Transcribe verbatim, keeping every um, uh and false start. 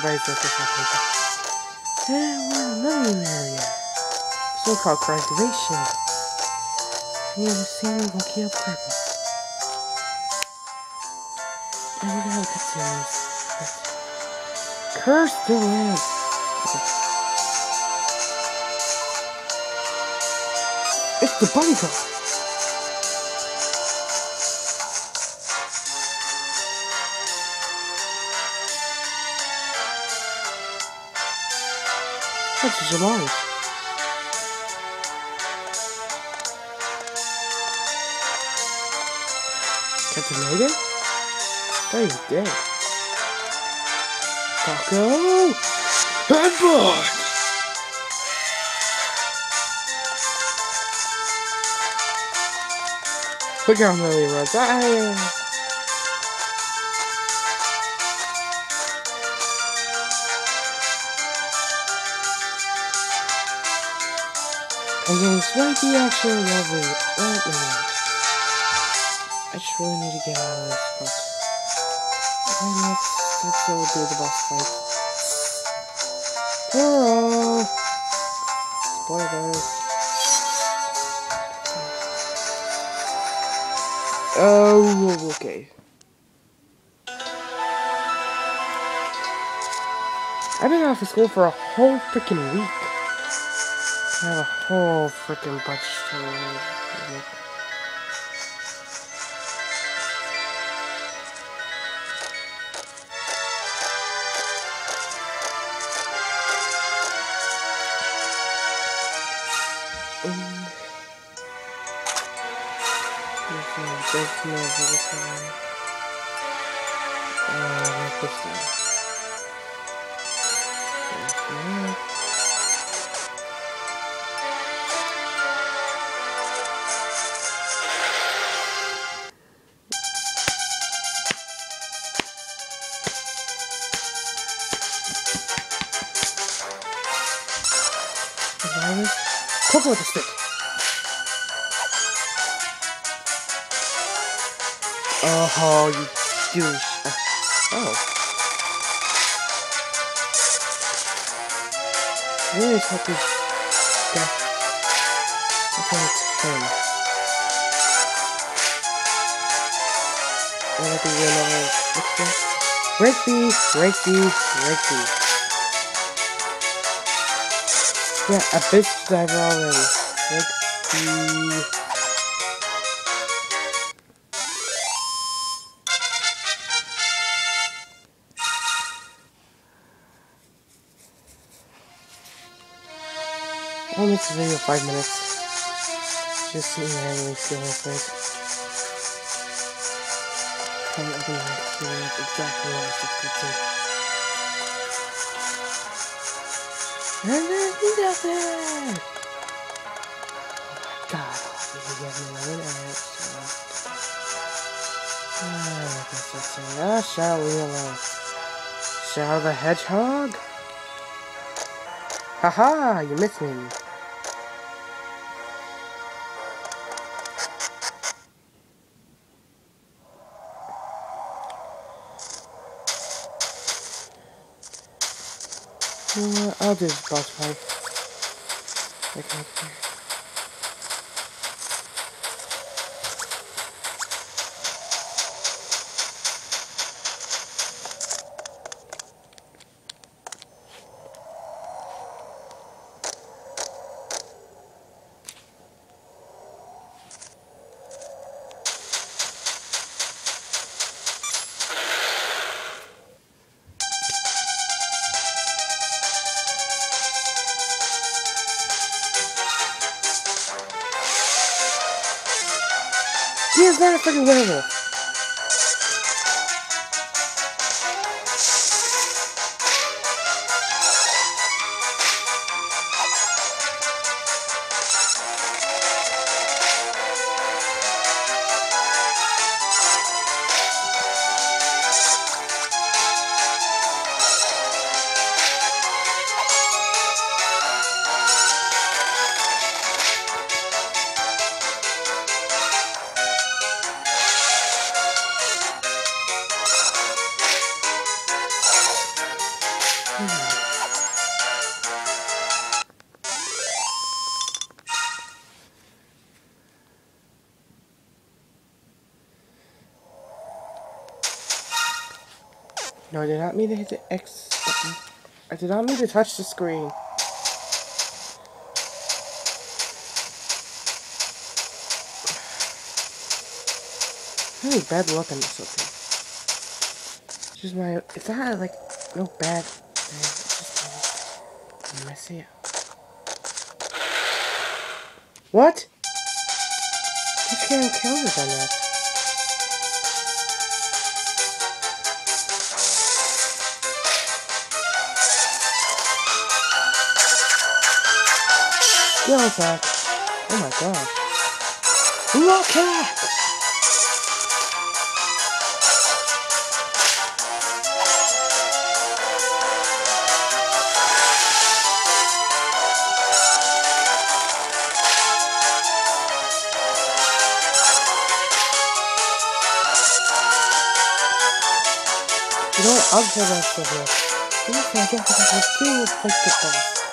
everybody's like this. And we're in another new area. So-called graduation. Yeah, the scene will keep purple. And we're gonna have a cutscenes. Curse the land. Okay. It's the bunny girl. That's Jamari. Captain Megan? Oh, he's dead. Taco! Headbutt! Look how many runs. Ah, and then it's right the actual level right now. I just really need to get out of this box. And let's, let's go do the boss fight. Toro! Spoilers. Oh, okay. I've been off of school for a whole freaking week. I have a whole freaking bunch to read. There's no this one. Uh, like this one. Poke with the stick. Oh, you douche. Oh. Where is Happy guy? Okay, it's him. What do we know? What's this? Rigby, Rigby, Rigby. Yeah, Abyss Diver already. Rigby. I'll make this video five minutes. Just sitting there and really feel real quick. Trying to open my experience exactly what I was expecting. And there's nothing! Oh my god, you can get me an edge. Ah, that's just saying. Ah, Shadow, leave me alone. Shadow the Hedgehog? Haha, you missed me. Uh, I'll do this boss fight. Okay. He is not a freaking werewolf. Hmm. No, I did not mean to hit the X button. I did not mean to touch the screen. Really bad luck on this, okay. It's just my, it's not like, no bad thing. It's just messy up. What? You can't counter on that. Skill attack. Oh my god. Rocket! You know what? I'll tell that stuff here. You can't get to the field, fight the boss.